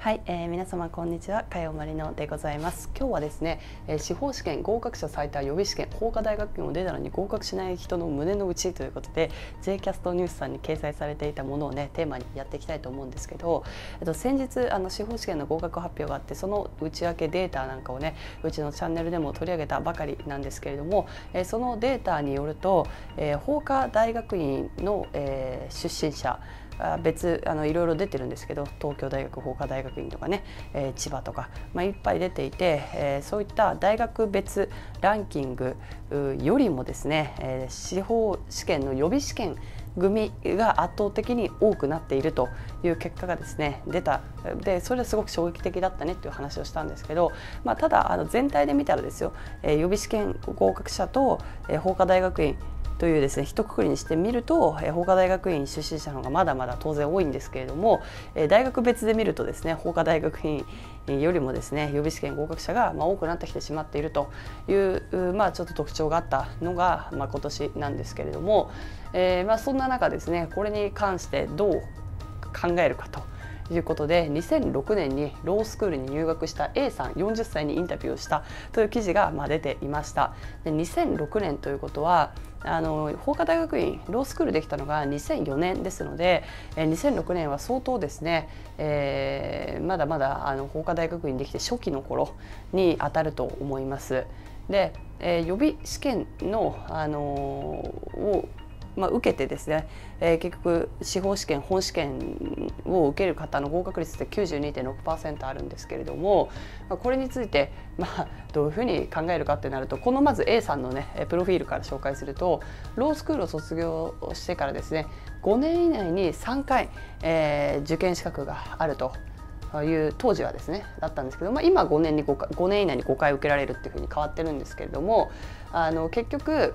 はい、皆様こんにちは、加代まりのでございます。今日はですね、司法試験合格者最多予備試験法科大学院を出たのに合格しない人の胸の内ということで J キャストニュースさんに掲載されていたものをねテーマにやっていきたいと思うんですけど、先日司法試験の合格発表があって、その内訳データなんかをねうちのチャンネルでも取り上げたばかりなんですけれども、そのデータによると、法科大学院の、出身者別いろいろ出てるんですけど、東京大学法科大学院とかね、千葉とか、いっぱい出ていて、そういった大学別ランキングよりもですね、司法試験の予備試験組が圧倒的に多くなっているという結果がですね出た。でそれはすごく衝撃的だったねっていう話をしたんですけど、ただ全体で見たらですよ、予備試験合格者と、法科大学院というですね一括りにしてみると、法科大学院出身者の方がまだまだ当然多いんですけれども、大学別で見るとですね法科大学院よりもですね予備試験合格者が多くなってきてしまっているという、ちょっと特徴があったのが、今年なんですけれども、そんな中ですねこれに関してどう考えるかということで、2006年にロースクールに入学した A さん40歳にインタビューをしたという記事が出ていました。で2006年ということは法科大学院ロースクールできたのが2004年ですので、2006年は相当ですね、まだまだ法科大学院できて初期の頃に当たると思います。で、予備試験の、を受けてですね、結局司法試験本試験を受ける方の合格率って 92.6% あるんですけれども、これについて、どういうふうに考えるかってなると、このまず A さんのねプロフィールから紹介すると、ロースクールを卒業してからですね5年以内に3回、受験資格があるという当時はですねだったんですけど、今5年以内に5回受けられるっていうふうに変わってるんですけれども、結局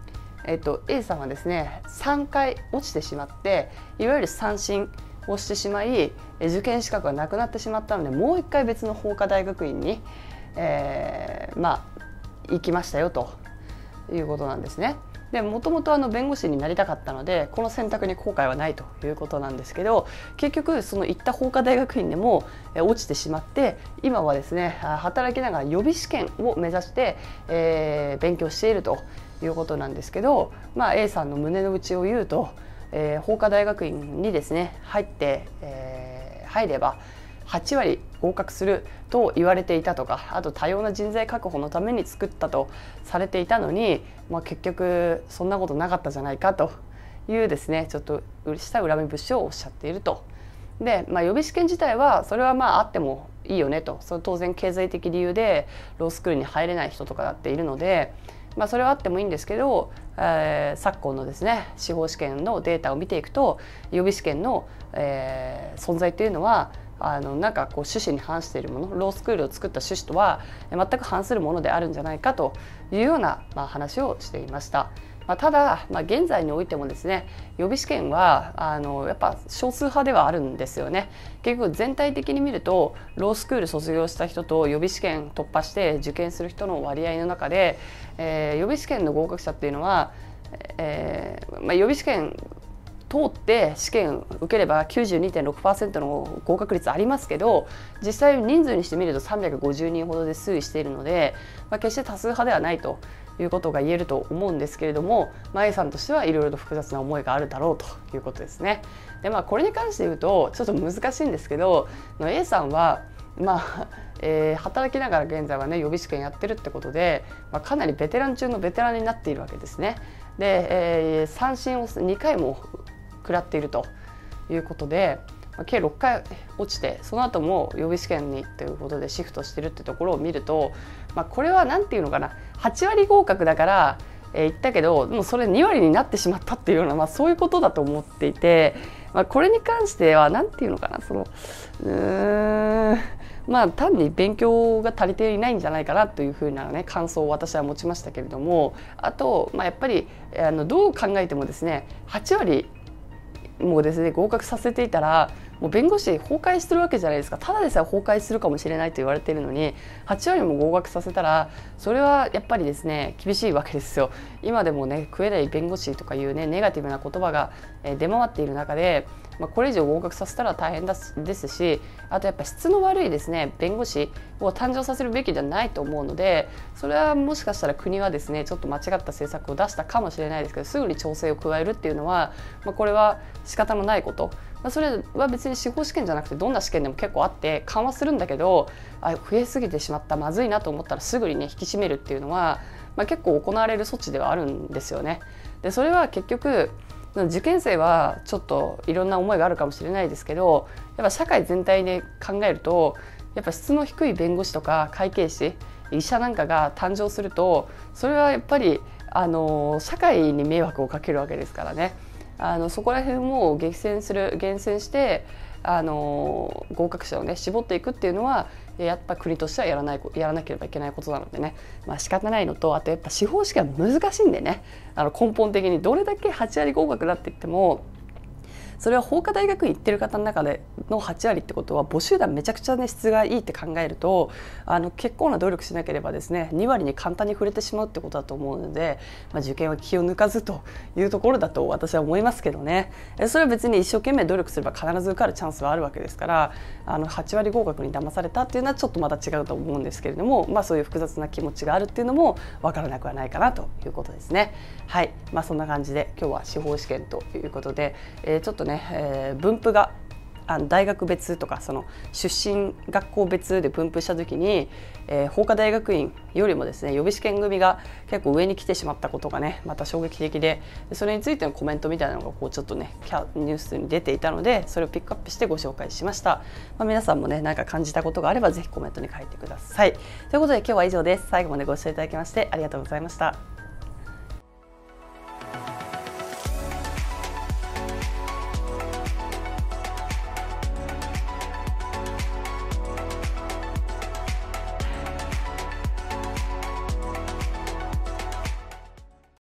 A さんはですね3回落ちてしまって、いわゆる三振をしてしまい受験資格がなくなってしまったので、もう1回別の法科大学院に、行きましたよということなんですね。でもともと弁護士になりたかったので、この選択に後悔はないということなんですけど、結局その行った法科大学院でも落ちてしまって、今はですね働きながら予備試験を目指して、勉強しているということなんですけど、A さんの胸の内を言うと、法科大学院にですね入れば8割合格すると言われていたとか、あと多様な人材確保のために作ったとされていたのに、結局そんなことなかったじゃないかというですねちょっとした恨み節をおっしゃっていると。で、予備試験自体はそれはあってもいいよねと、それ当然経済的理由でロースクールに入れない人とかだっているので、それはあってもいいんですけど、昨今のですね司法試験のデータを見ていくと、予備試験の、存在というのはなんか趣旨に反しているもの、ロースクールを作った趣旨とは全く反するものであるんじゃないかというような、話をしていました。ただ、現在においてもですね予備試験はやっぱ少数派ではあるんですよね。結局全体的に見るとロースクール卒業した人と予備試験突破して受験する人の割合の中で、予備試験の合格者っていうのは、予備試験通って試験受ければ 92.6% の合格率ありますけど、実際人数にしてみると350人ほどで推移しているので、決して多数派ではないということが言えると思うんですけれども、A さんとしてはいろいろと複雑な思いがあるだろうということですね。でこれに関して言うとちょっと難しいんですけど、A さんは働きながら現在はね予備試験やってるってことで、かなりベテラン中のベテランになっているわけですね。で、三振を2回も食らっているということで、計6回落ちて、その後も予備試験にということでシフトしてるってところを見ると、これは何ていうのかな、8割合格だから言ったけど、もうそれ2割になってしまったっていうような、そういうことだと思っていて、これに関しては何ていうのかな、単に勉強が足りていないんじゃないかなというふうなね感想を私は持ちましたけれども、あと、やっぱりどう考えてもですね8割もですね合格させていたら、もう弁護士崩壊してるわけじゃないですか。ただでさえ崩壊するかもしれないと言われているのに8割も合格させたら、それはやっぱりですね厳しいわけですよ。今でもね食えない弁護士とかいうねネガティブな言葉が出回っている中で、 これ以上合格させたら大変ですし、あとやっぱ質の悪いですね弁護士を誕生させるべきではないと思うので、それはもしかしたら国はですねちょっと間違った政策を出したかもしれないですけど、すぐに調整を加えるっていうのは、これは仕方のないこと。それは別に司法試験じゃなくてどんな試験でも結構あって緩和するんだけど、増えすぎてしまった、まずいなと思ったらすぐにね引き締めるっていうのは、結構行われる措置ではあるんですよね。でそれは結局受験生はちょっといろんな思いがあるかもしれないですけど、やっぱ社会全体で考えるとやっぱ質の低い弁護士とか会計士、医者なんかが誕生すると、それはやっぱり社会に迷惑をかけるわけですからね。そこら辺を厳選して合格者をね絞っていくっていうのはやっぱ国としてはやらなければいけないことなのでね、仕方ないのと、あとやっぱ司法試験は難しいんでね、根本的にどれだけ8割合格だって言っても、それは法科大学院行ってる方の中での8割ってことは母集団めちゃくちゃ、ね、質がいいって考えると結構な努力しなければですね2割に簡単に触れてしまうってことだと思うので、受験は気を抜かずというところだと私は思いますけどね。それは別に一生懸命努力すれば必ず受かるチャンスはあるわけですから、8割合格に騙されたっていうのはちょっとまた違うと思うんですけれども、そういう複雑な気持ちがあるっていうのも分からなくはないかなということですね。はい、そんな感じで今日は司法試験ということで、ちょっとね分布が大学別とかその出身学校別で分布した時に、法科大学院よりもですね予備試験組が結構上に来てしまったことがねまた衝撃的で、それについてのコメントみたいなのがこうちょっとねニュースに出ていたので、それをピックアップしてご紹介しました。皆さんもね何か感じたことがあればぜひコメントに書いてください。ということで今日は以上です。最後までご視聴いただきましてありがとうございました。